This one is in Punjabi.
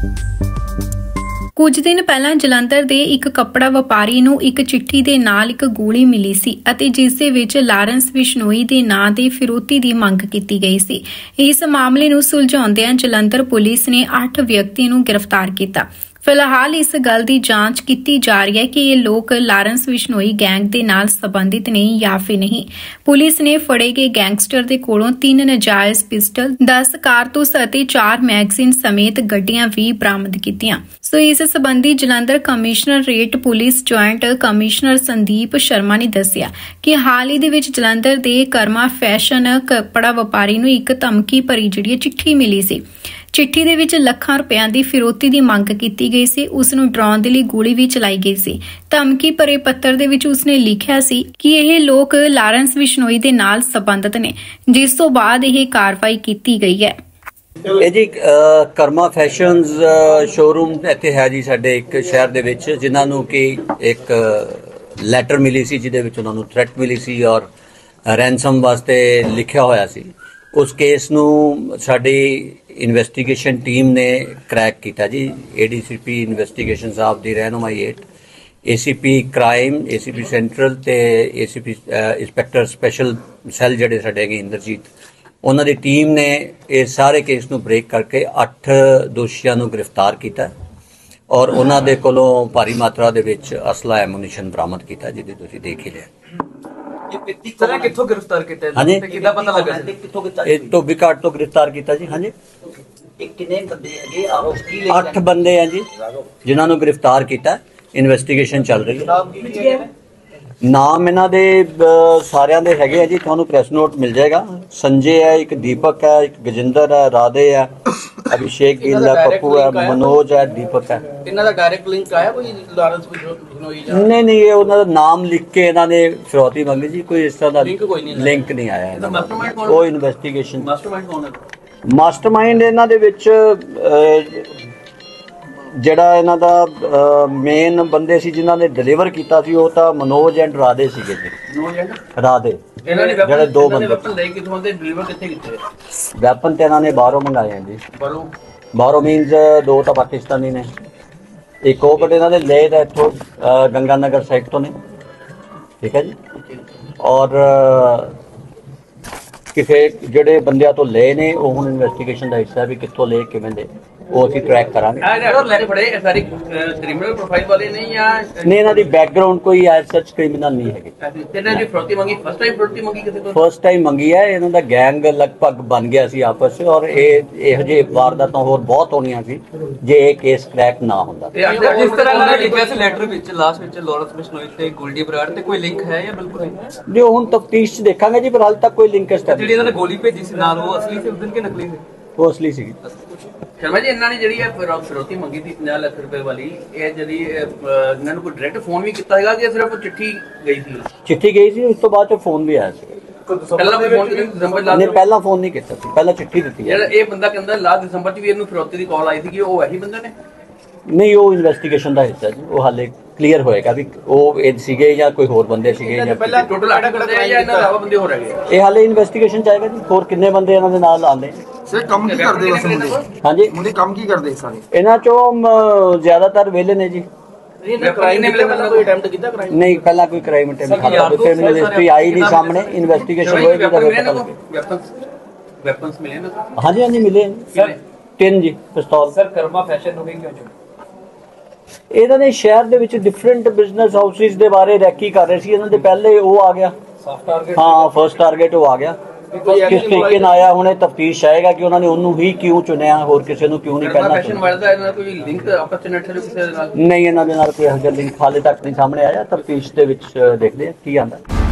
ਕੁਝ ਦਿਨ ਪਹਿਲਾਂ ਜਲੰਧਰ ਦੇ ਇੱਕ ਕੱਪੜਾ ਵਪਾਰੀ ਨੂੰ ਇੱਕ ਚਿੱਠੀ ਦੇ ਨਾਲ ਇੱਕ ਗੋਲੀ ਮਿਲੀ ਸੀ ਅਤੇ ਜਿਸ ਦੇ ਵਿੱਚ ਲਾਰੈਂਸ ਬਿਸ਼ਨੋਈ ਦੇ ਨਾਂ ਦੇ ਫਿਰੌਤੀ ਦੀ ਮੰਗ ਕੀਤੀ ਗਈ ਸੀ। ਇਸ ਮਾਮਲੇ ਨੂੰ ਸੁਲਝਾਉਂਦਿਆਂ ਜਲੰਧਰ ਪੁਲਿਸ ਨੇ 8 ਵਿਅਕਤੀਆਂ ਨੂੰ ਗ੍ਰਿਫਤਾਰ ਕੀਤਾ। ਫਿਲਹਾਲ ਇਸ ਗੱਲ ਦੀ ਜਾਂਚ ਕੀਤੀ ਜਾ ਰਹੀ ਹੈ ਕਿ ਇਹ ਲੋਕ ਲਾਰੈਂਸ ਬਿਸ਼ਨੋਈ ਗੈਂਗ ਦੇ ਨਾਲ ਸੰਬੰਧਿਤ ਨੇ ਜਾਂ ਫਿਰ ਨਹੀਂ। ਪੁਲਿਸ ਨੇ ਫੜੇ ਗਏ ਗੈਂਗਸਟਰ ਦੇ ਕੋਲੋਂ 3 ਨਜਾਇਜ਼ ਪਿਸਟਲ, 10 ਕਾਰਤੂਸ ਅਤੇ 4 ਮੈਗਜ਼ੀਨ ਸਮੇਤ ਗੱਡੀਆਂ ਵੀ ਬਰਾਮਦ ਕੀਤੀਆਂ। ਸੋ ਇਸ ਸੰਬੰਧੀ Jalandhar commissionerate police joint commissioner Sandeep Sharma ਨੇ ਦੱਸਿਆ ਕਿ ਹਾਲ ਹੀ ਦੇ ਵਿੱਚ ਜਲੰਧਰ ਦੇ ਕਰਮਾ ਫੈਸ਼ਨ ਕੱਪੜਾ ਵਪਾਰੀ ਨੂੰ ਇੱਕ ਧਮਕੀ ਭਰੀ ਜਿਹੜੀ ਚਿੱਠੀ ਮਿਲੀ ਸੀ। ਚਿੱਠੀ ਦੇ ਵਿੱਚ ਲੱਖਾਂ ਰੁਪਇਆਂ ਦੀ ਫਿਰੌਤੀ ਦੀ ਮੰਗ ਕੀਤੀ ਗਈ ਸੀ। ਉਸ ਨੂੰ ਡਰਾਉਣ ਦੇ ਲਈ ਗੋਲੀ ਵੀ ਚਲਾਈ ਗਈ ਸੀ। ਧਮਕੀ ਭਰੇ ਪੱਤਰ ਦੇ ਵਿੱਚ ਉਸਨੇ ਲਿਖਿਆ ਸੀ ਕਿ ਇਹ ਲੋਕ ਲਾਰੈਂਸ ਬਿਸ਼ਨੋਈ ਦੇ ਨਾਲ ਸੰਬੰਧਿਤ ਨੇ, ਜਿਸ ਤੋਂ ਬਾਅਦ ਇਹ ਕਾਰਵਾਈ ਕੀਤੀ ਗਈ ਹੈ। ਇਹ ਜੀ ਕਰਮਾ ਫੈਸ਼ਨਸ ਸ਼ੋਰੂਮ ਇੱਥੇ ਹੈ ਜੀ ਸਾਡੇ ਇੱਕ ਸ਼ਹਿਰ ਦੇ ਵਿੱਚ, ਜਿਨ੍ਹਾਂ ਨੂੰ ਕਿ ਇੱਕ ਲੈਟਰ ਮਿਲੀ ਸੀ ਜਿਹਦੇ ਵਿੱਚ ਉਹਨਾਂ ਨੂੰ ਥ੍ਰੈਟ ਮਿਲੀ ਸੀ ਔਰ ਰੈਂਸਮ ਵਾਸਤੇ ਲਿਖਿਆ ਹੋਇਆ ਸੀ। ਉਸ ਕੇਸ ਨੂੰ ਸਾਡੀ ਇਨਵੈਸਟੀਗੇਸ਼ਨ ਟੀਮ ਨੇ ਕ੍ਰੈਕ ਕੀਤਾ ਜੀ। ADCP ਇਨਵੈਸਟੀਗੇਸ਼ਨ ਸਾਹਿਬ ਦੀ ਰਹਿਨੁਮਾਈ ਹੇਠ ACP ਕ੍ਰਾਈਮ, ACP ਸੈਂਟਰਲ ਤੇ ACP ਇੰਸਪੈਕਟਰ ਸਪੈਸ਼ਲ ਸੈੱਲ ਜਿਹੜੇ ਸਾਡੇ ਹੈਗੇ ਇੰਦਰਜੀਤ, ਉਹਨਾਂ ਦੀ ਟੀਮ ਨੇ ਇਹ ਸਾਰੇ ਕੇਸ ਨੂੰ ਬ੍ਰੇਕ ਕਰਕੇ 8 ਦੋਸ਼ੀਆਂ ਨੂੰ ਗ੍ਰਿਫਤਾਰ ਕੀਤਾ ਔਰ ਉਹਨਾਂ ਦੇ ਕੋਲੋਂ ਭਾਰੀ ਮਾਤਰਾ ਦੇ ਵਿੱਚ ਅਸਲਾ ਐਮੂਨੀਸ਼ਨ ਬਰਾਮਦ ਕੀਤਾ, ਜਿਹਦੇ ਤੁਸੀਂ ਦੇਖ ਹੀ ਲਿਆ। ਸਰ ਕਿੱਥੋਂ ਗ੍ਰਿਫਤਾਰ ਕੀਤਾ ਹਾਂਜੀ, ਕਿੱਦਾਂ ਪਤਾ ਲੱਗਾ ਇਹ ਧੋਬੀਘਾਟ ਤੋਂ ਗ੍ਰਿਫਤਾਰ ਕੀਤਾ ਜੀ। ਹਾਂਜੀ, ਕਿੰਨੇ ਬੰਦੇ ਹੈਗੇ ਆਰੋਪੀ? 8 ਬੰਦੇ ਆ ਜੀ ਜਿਨ੍ਹਾਂ ਨੂੰ ਗ੍ਰਿਫਤਾਰ ਕੀਤਾ। ਇਨਵੈਸਟੀਗੇਸ਼ਨ ਚੱਲ ਰਹੀ ਹੈ। ਨਾਮ ਇਹਨਾਂ ਦੇ ਸਾਰਿਆਂ ਦੇ ਹੈਗੇ ਆ ਜੀ, ਤੁਹਾਨੂੰ ਪ੍ਰੈਸ ਨੋਟ ਮਿਲ ਜਾਏਗਾ। ਸੰਜੇ ਹੈ, ਇੱਕ ਦੀਪਕ ਹੈ, ਇੱਕ ਗਜਿੰਦਰ ਹੈ, ਰਾਧੇ ਹੈ, ਅਭਿਸ਼ੇਕ ਗਿੱਲ ਹੈ, ਪੱਪੂ ਹੈ, ਮਨੋਜ ਹੈ, ਦੀਪਕ ਹੈ। ਇਹਨਾਂ ਦਾ ਡਾਇਰੈਕਟ ਲਿੰਕ ਆਇਆ ਕੋਈ ਲਾਰੈਂਸ ਬਿਸ਼ਨੋਈ? ਨਹੀਂ, ਇਹ ਉਹਨਾਂ ਦਾ ਨਾਮ ਲਿਖ ਕੇ ਇਹਨਾਂ ਨੇ ਫਿਰੌਤੀ ਮੰਗੀ ਜੀ। ਕੋਈ ਇਸ ਤਰ੍ਹਾਂ ਦਾ ਲਿੰਕ ਨਹੀਂ ਆਇਆ। ਉਹ ਇਨਵੈਸਟੀਗੇਸ਼ਨ ਮਾਸਟਰਮਾਈਂਡ ਇਹਨਾਂ ਦੇ ਵਿੱਚ ਜਿਹੜਾ ਇਹਨਾਂ ਦਾ ਮੇਨ ਬੰਦੇ ਸੀ ਜਿਨ੍ਹਾਂ ਨੇ ਡਿਲੀਵਰ ਕੀਤਾ ਸੀ, ਉਹ ਤਾਂ ਮਨੋਜ ਐਂਡ ਰਾਧੇ ਸੀਗੇ ਜੀ। ਰਾਧੇ ਜਿਹੜੇ 2 ਬੰਦੇ ਵੈਪਨ ਤੇ ਇਹਨਾਂ ਨੇ ਬਾਹਰੋਂ ਮੰਗਾਏ ਜੀ। ਬਾਹਰੋਂ ਮੀਨਸ 2 ਤਾਂ ਪਾਕਿਸਤਾਨੀ ਨੇ, ਇੱਕ ਉਹ ਬਟ ਇਹਨਾਂ ਨੇ ਲਏ ਦਾ ਇੱਥੋਂ ਗੰਗਾ ਨਗਰ ਸਾਈਡ ਤੋਂ ਨੇ। ਠੀਕ ਹੈ ਜੀ। ਔਰ ਕਿਸੇ ਜਿਹੜੇ ਬੰਦਿਆਂ ਤੋਂ ਲਏ ਨੇ ਉਹ ਹੁਣ ਇਨਵੈਸਟੀਗੇਸ਼ਨ ਦਾ ਹਿੱਸਾ ਵੀ ਕਿੱਥੋਂ ਲਏ, ਕਿਵੇਂ ਦੇ, ਉਹ ਅਸੀਂ ਟਰੈਕ ਕਰਾਂਗੇ। ਨਹੀਂ, ਇਹਨਾਂ ਦੀ ਬੈਕਗ੍ਰਾਉਂਡ ਕੋਈ ਐਜ਼ ਸੱਚ ਕ੍ਰਿਮੀਨਲ ਨਹੀਂ ਹੈਗੀ। ਫਸਟ ਟਾਈਮ ਮੰਗੀ ਹੈ। ਇਹਨਾਂ ਦਾ ਗੈਂਗ ਲਗਭਗ ਬਣ ਗਿਆ ਸੀ ਆਪਸ ਵਿੱਚ ਔਰ ਇਹੋ ਜਿਹੇ ਵਾਰਦਾਤਾਂ ਹੋਰ ਬਹੁਤ ਹੋਣੀਆਂ ਸੀ ਜੇ ਇਹ ਕੇਸ ਕ੍ਰੈਕ ਨਾ ਹੁੰਦਾ। ਜਿਸ ਤਰ੍ਹਾਂ ਲਿਖਿਆ ਸੀ ਲੈਟਰ ਵਿੱਚ ਲਾਸਟ ਵਿੱਚ ਲਾਰੈਂਸ ਬਿਸ਼ਨੋਈ ਤੇ ਗੋਲਡੀ ਬਰਾੜ ਤੇ ਕੋਈ ਲਿੰਕ ਹੈ ਜਾਂ ਬਿਲਕੁਲ ਨਹੀਂ? ਜੋ ਹੁਣ ਤਫਤੀਸ਼ 'ਚ ਦੇਖਾਂਗੇ ਜੀ, ਪਰ ਹਾਲ ਤੱਕ ਕੋਈ ਲਿੰਕ ਜਿਹੜੀ ਇਹਨਾਂ ਨੇ ਗੋਲੀ ਭੇਜੀ ਸੀ ਨਾਲ, ਉਹ ਅਸਲੀ ਸੀ ਉਸ ਦਿਨ ਕਿ ਨਕਲੀ ਸੀ? ਉਹ ਅਸਲੀ ਸੀਗੀ। ਸ਼ਰਮਾ ਜੀ, ਇਹਨਾਂ ਨੇ ਜਿਹੜੀ ਫਿਰੌਤੀ ਮੰਗੀ ਸੀ 50 ਲੱਖ ਰੁਪਏ ਵਾਲੀ, ਇਹ ਜਿਹੜੀ ਇਹਨਾਂ ਨੂੰ ਕੋਈ ਡਾਇਰੈਕਟ ਫੋਨ ਵੀ ਕੀਤਾ ਹੈਗਾ ਕਿ ਸਿਰਫ ਚਿੱਠੀ ਗਈ ਸੀ? ਚਿੱਠੀ ਗਈ ਸੀ, ਉਸ ਤੋਂ ਬਾਅਦ ਫੋਨ ਵੀ ਆਇਆ ਸੀ। ਪਹਿਲਾਂ ਫੋਨ ਨਹੀਂ ਕੀਤਾ ਸੀ, ਪਹਿਲਾਂ ਚਿੱਠੀ ਦਿੱਤੀ। ਜਿਹੜਾ ਇਹ ਬੰਦਾ ਕਹਿੰਦਾ ਲਾਸਟ ਦਸੰਬਰ 'ਚ ਵੀ ਇਹਨੂੰ ਫਿਰੌਤੀ ਦੀ ਕਾਲ ਆਈ ਸੀ, ਉਹ ਇਹੀ ਬੰਦਾ ਨੇ? ਨਹੀਂ, ਉਹ ਇਨਵੈਸਟੀਗੇਸ਼ਨ ਦਾ ਹਿੱਸਾ ਜੀ। ਉਹ ਹਾਲੇ ਕਲੀਅਰ ਹੋਏਗਾ ਵੀ ਉਹ ਇਹ ਸੀਗੇ ਜਾਂ ਕੋਈ ਹੋਰ ਬੰਦੇ ਸੀਗੇ ਜਾਂ ਪਹਿਲਾਂ ਟੋਟਲ 8 ਕਰਦੇ ਆ ਜਾਂ ਇਹਨਾਂ ਇਲਾਵਾ ਬੰਦੇ ਹੋਰ ਹੈਗੇ? ਇਹ ਹਾਲੇ ਇਨਵੈਸਟੀਗੇਸ਼ਨ ਚਾਹੀਦਾ ਜੀ, ਹੋਰ ਕਿੰਨੇ ਬੰਦੇ ਇਹਨਾਂ ਦੇ ਨਾਲ ਆਉਂਦੇ। ਸਰ ਕੰਮ ਕੀ ਕਰਦੇ ਵੈਸੇ ਮੁੰਡੇ? ਹਾਂਜੀ, ਮੁੰਡੇ ਕੰਮ ਕੀ ਕਰਦੇ ਸਾਰੇ? ਇਹਨਾਂ ਚੋਂ ਜ਼ਿਆਦਾਤਰ ਵਿਹਲੇ ਨੇ ਜੀ। ਨਹੀਂ, ਪਹਿਲਾਂ ਕੋਈ ਕ੍ਰਾਈਮ ਅਟੈਂਪਟ ਆਈ ਨਹੀਂ ਸਾਹਮਣੇ। ਇਨਵੈਸਟੀਗੇਸ਼ਨ ਹੋਏਗੀ ਤਾਂ ਵੈਪਨਸ ਮਿਲੇ ਨਾ? ਹਾਂਜੀ ਮਿਲੇ 3 ਜੀ ਪਿਸਤੌਲ। ਸਰ ਕਰਮਾ ਫੈਸ਼ਨ ਹੋ ਗਈ ਕਿਉਂ ਚੁਣੀ? ਇਹਨਾਂ ਨੇ ਸ਼ਹਿਰ ਦੇ ਵਿੱਚ ਡਿਫਰੈਂਟ ਬਿਜ਼ਨਸ ਹਾਊਸਿਸ ਦੇ ਬਾਰੇ ਰੈਕੀ ਕਰ ਰਹੇ ਸੀ। ਇਹਨਾਂ ਦੇ ਪਹਿਲੇ ਉਹ ਆ ਗਿਆ, ਹਾਂ ਫਸਟ ਟਾਰਗੇਟ ਉਹ ਆ ਗਿਆ। ਕਿਸ ਤਰੀਕੇ ਨਾਲ ਆਇਆ, ਹੁਣ ਇਹ ਤਫਤੀਸ਼ ਆਏਗਾ ਕਿ ਉਹਨਾਂ ਨੇ ਉਹਨੂੰ ਹੀ ਕਿਉਂ ਚੁਣਿਆ, ਹੋਰ ਕਿਸੇ ਨੂੰ ਕਿਉਂ ਨਹੀਂ ਕਰਨਾ। ਨਹੀਂ, ਇਹਨਾਂ ਦੇ ਨਾਲ ਕੋਈ ਇਹੋ ਜਿਹਾ ਲਿੰਕ ਹਾਲੇ ਤੱਕ ਨਹੀਂ ਸਾਹਮਣੇ ਆਇਆ। ਤਫਤੀਸ਼ ਦੇ ਵਿੱਚ ਦੇਖਦੇ ਆ ਕੀ ਆਉਂਦਾ।